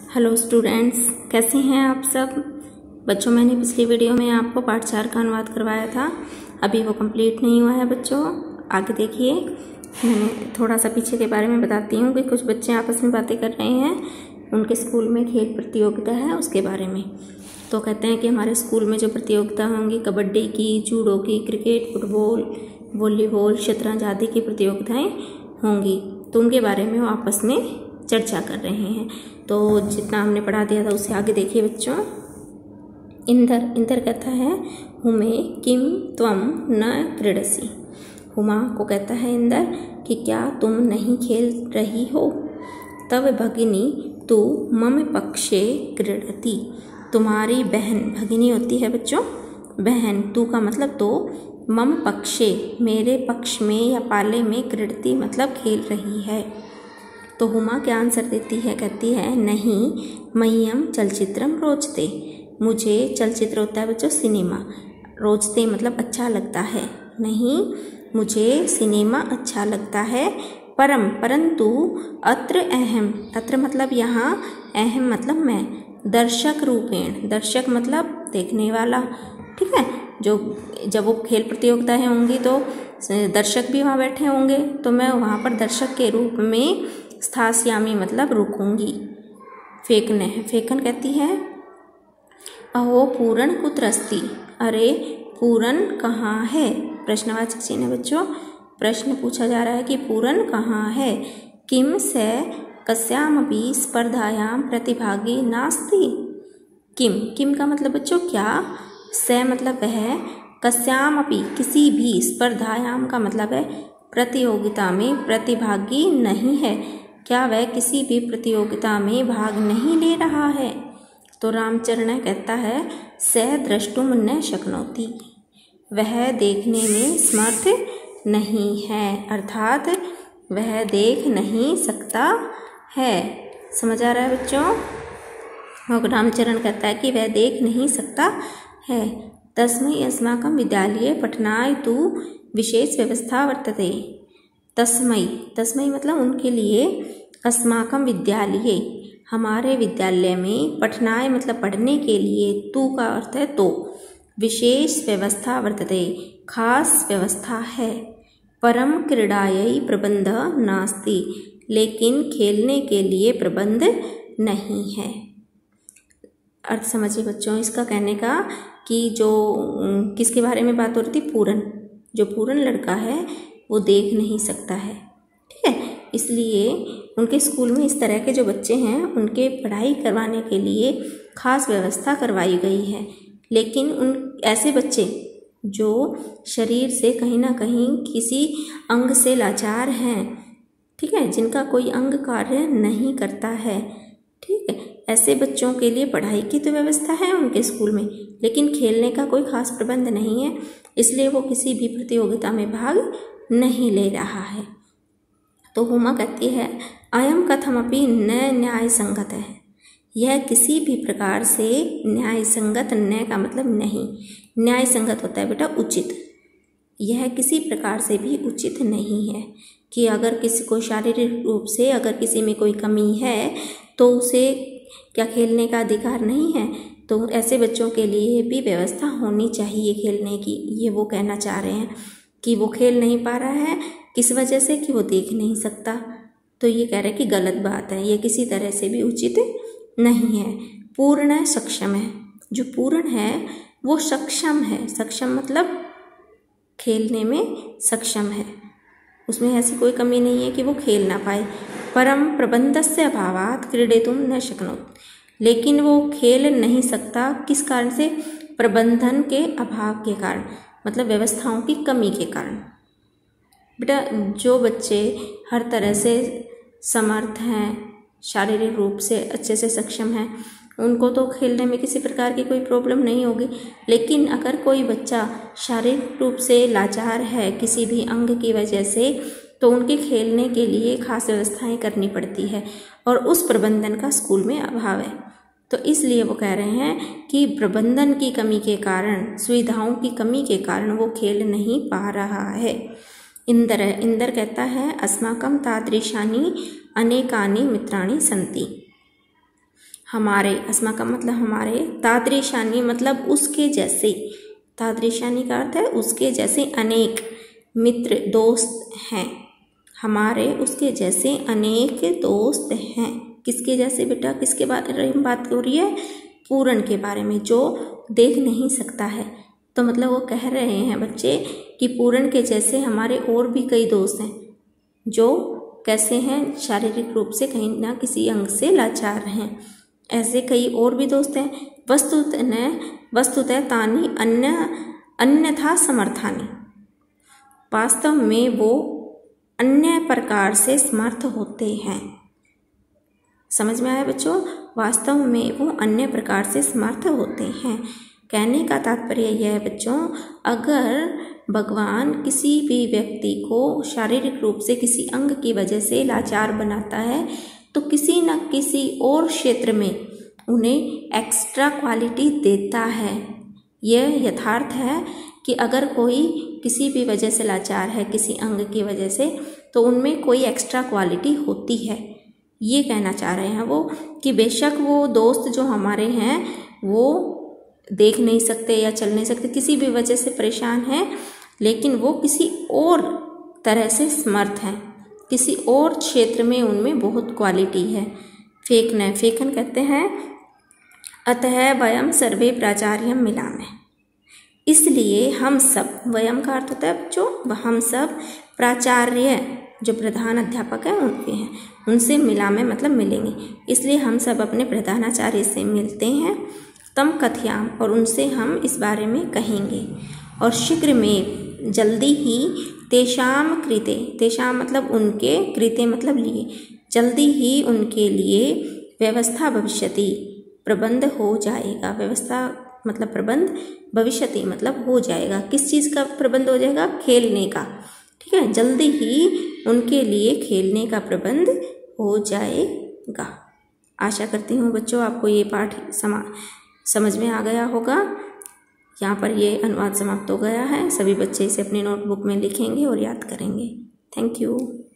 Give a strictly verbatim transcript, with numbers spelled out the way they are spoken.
Hello students, कैसे हैं आप सब बच्चों। मैंने पिछली वीडियो में आपको पाठ चार का अनुवाद करवाया था, अभी वो कंप्लीट नहीं हुआ है बच्चों। आगे देखिए, मैंने थोड़ा सा पीछे के बारे में बताती हूँ कि कुछ बच्चे आपस में बातें कर रहे हैं, उनके स्कूल में खेल प्रतियोगिता है उसके बारे में। तो कहते हैं कि हमारे स्कूल में जो प्रतियोगिता होंगी कबड्डी की, जूडो की, क्रिकेट, फुटबॉल, वॉलीबॉल, शतरंज आदि की प्रतियोगिताएँ होंगी, तो उनके बारे में वो आपस में चर्चा कर रहे हैं। तो जितना हमने पढ़ा दिया था उससे आगे देखिए बच्चों। इंदर इंदर कहता है हुमे किम त्वम न क्रीडसी। हुमा को कहता है इंदर कि क्या तुम नहीं खेल रही हो। तब भगिनी तू मम पक्षे क्रीडति। तुम्हारी बहन, भगिनी होती है बच्चों बहन, तू का मतलब तो, मम पक्षे मेरे पक्ष में या पाले में, क्रीडति मतलब खेल रही है। तो हुमा क्या आंसर देती है, कहती है नहीं मह्यम चलचित्रम रोचते। मुझे चलचित्र होता है बच्चों सिनेमा, रोचते मतलब अच्छा लगता है, नहीं मुझे सिनेमा अच्छा लगता है। परम परंतु अत्र अहम, अत्र मतलब यहाँ, अहम मतलब मैं, दर्शक रूपेण, दर्शक मतलब देखने वाला, ठीक है। जो जब वो खेल प्रतियोगिताएं होंगी तो दर्शक भी वहाँ बैठे होंगे, तो मैं वहाँ पर दर्शक के रूप में स्थास्यामी मतलब रुकूंगी। फेकने है, फेकन कहती है अहो पूरन कुत्र अस्ति। अरे पूरन कहाँ है। प्रश्नवाचक चिन्ह है बच्चों, प्रश्न पूछा जा रहा है कि पूरन कहाँ है। किम से कस्यामपि स्पर्धायां प्रतिभागी नास्ति। किम, किम का मतलब बच्चों क्या, से मतलब वह, कस्यामपि किसी भी, स्पर्धायाम का मतलब है प्रतियोगिता में, प्रतिभागी नहीं है, क्या वह किसी भी प्रतियोगिता में भाग नहीं ले रहा है। तो रामचरण कहता है स द्रष्टुम न शक्नोति, वह देखने में समर्थ नहीं है, अर्थात वह देख नहीं सकता है। समझ आ रहा है बच्चों। और रामचरण कहता है कि वह देख नहीं सकता है। तस्मै अस्माकं विद्यालये पठनाय तु विशेष व्यवस्था वर्तते। तस्मै, तस्मै मतलब उनके लिए, अस्माकं विद्यालये हमारे विद्यालय में, पठनाय मतलब पढ़ने के लिए, तू का अर्थ है तो, विशेष व्यवस्था वर्तते खास व्यवस्था है। परम क्रीडायै प्रबंध नास्ति, लेकिन खेलने के लिए प्रबंध नहीं है। अर्थ समझिए बच्चों इसका कहने का कि जो किसके बारे में बात हो रही थी, पूरन, जो पूरन लड़का है वो देख नहीं सकता है, ठीक है। इसलिए उनके स्कूल में इस तरह के जो बच्चे हैं उनके पढ़ाई करवाने के लिए खास व्यवस्था करवाई गई है। लेकिन उन ऐसे बच्चे जो शरीर से कहीं ना कहीं किसी अंग से लाचार हैं, ठीक है, जिनका कोई अंग कार्य नहीं करता है, ठीक है, ऐसे बच्चों के लिए पढ़ाई की तो व्यवस्था है उनके स्कूल में, लेकिन खेलने का कोई खास प्रबंध नहीं है, इसलिए वो किसी भी प्रतियोगिता में भाग नहीं ले रहा है। तो हुमा कहती है अयम कथमपि न न्याय संगत है, यह किसी भी प्रकार से न्याय संगत, न का मतलब नहीं, न्याय संगत होता है बेटा उचित, यह किसी प्रकार से भी उचित नहीं है कि अगर किसी को शारीरिक रूप से अगर किसी में कोई कमी है तो उसे क्या खेलने का अधिकार नहीं है। तो ऐसे बच्चों के लिए भी व्यवस्था होनी चाहिए खेलने की, ये वो कहना चाह रहे हैं कि वो खेल नहीं पा रहा है किस वजह से, कि वो देख नहीं सकता। तो ये कह रहे हैं कि गलत बात है, ये किसी तरह से भी उचित नहीं है। पूर्ण सक्षम है, जो पूर्ण है वो सक्षम है, सक्षम मतलब खेलने में सक्षम है, उसमें ऐसी कोई कमी नहीं है कि वो खेल ना पाए। परम प्रबंधस्य अभावात् क्रीडितुं न शक्नोति, लेकिन वो खेल नहीं सकता किस कारण से, प्रबंधन के अभाव के कारण, मतलब व्यवस्थाओं की कमी के कारण। बेटा जो बच्चे हर तरह से समर्थ हैं, शारीरिक रूप से अच्छे से सक्षम हैं, उनको तो खेलने में किसी प्रकार की कोई प्रॉब्लम नहीं होगी। लेकिन अगर कोई बच्चा शारीरिक रूप से लाचार है किसी भी अंग की वजह से, तो उनके खेलने के लिए खास व्यवस्थाएं करनी पड़ती है, और उस प्रबंधन का स्कूल में अभाव है। तो इसलिए वो कह रहे हैं कि प्रबंधन की कमी के कारण, सुविधाओं की कमी के कारण वो खेल नहीं पा रहा है। इंदर इंदर कहता है अस्माकं तादृशानि अनेकानि मित्राणि सन्ति, हमारे, अस्मा का मतलब हमारे, तादृशानी मतलब उसके जैसे, तादृशानी का अर्थ है उसके जैसे अनेक, मित्र दोस्त हैं, हमारे उसके जैसे अनेक दोस्त हैं। किसके जैसे बेटा, किसके बारे में बात हो रही है? पूर्ण के बारे में, जो देख नहीं सकता है। तो मतलब वो कह रहे हैं बच्चे कि पूर्ण के जैसे हमारे और भी कई दोस्त हैं जो कैसे हैं, शारीरिक रूप से कहीं ना किसी अंग से लाचार हैं। ऐसे कई और भी दोस्त हैं। वस्तुतः वस्तुतः तानि अन्य अन्यथा समर्थानि, वास्तव में वो अन्य प्रकार से समर्थ होते हैं। समझ में आया बच्चों? वास्तव में वो अन्य प्रकार से समर्थ होते हैं। कहने का तात्पर्य यह है बच्चों, अगर भगवान किसी भी व्यक्ति को शारीरिक रूप से किसी अंग की वजह से लाचार बनाता है तो किसी न किसी और क्षेत्र में उन्हें एक्स्ट्रा क्वालिटी देता है। यह यथार्थ है कि अगर कोई किसी भी वजह से लाचार है, किसी अंग की वजह से, तो उनमें कोई एक्स्ट्रा क्वालिटी होती है। ये कहना चाह रहे हैं वो कि बेशक वो दोस्त जो हमारे हैं वो देख नहीं सकते या चल नहीं सकते, किसी भी वजह से परेशान हैं, लेकिन वो किसी और तरह से समर्थ हैं, किसी और क्षेत्र में उनमें बहुत क्वालिटी है। फेकन फेकन कहते हैं, अतः वयम सर्वे प्राचार्यम मिलामे, इसलिए हम सब, वयम का अर्थ होता है बच्चों हम सब, प्राचार्य जो प्रधान अध्यापक हैं उनके हैं, उनसे मिलामे मतलब मिलेंगे, इसलिए हम सब अपने प्रधानाचार्य से मिलते हैं। तम कथयाम, और उनसे हम इस बारे में कहेंगे, और शीघ्र में जल्दी ही, तेषाम कृते, तेषाम मतलब उनके, कृते मतलब लिए, जल्दी ही उनके लिए व्यवस्था भविष्यति, प्रबंध हो जाएगा। व्यवस्था मतलब प्रबंध, भविष्यति मतलब हो जाएगा। किस चीज़ का प्रबंध हो जाएगा? खेलने का। ठीक है, जल्दी ही उनके लिए खेलने का प्रबंध हो जाएगा। आशा करती हूँ बच्चों आपको ये पाठ समा समझ में आ गया होगा। यहाँ पर ये अनुवाद समाप्त हो गया है। सभी बच्चे इसे अपनी नोटबुक में लिखेंगे और याद करेंगे। Thank you.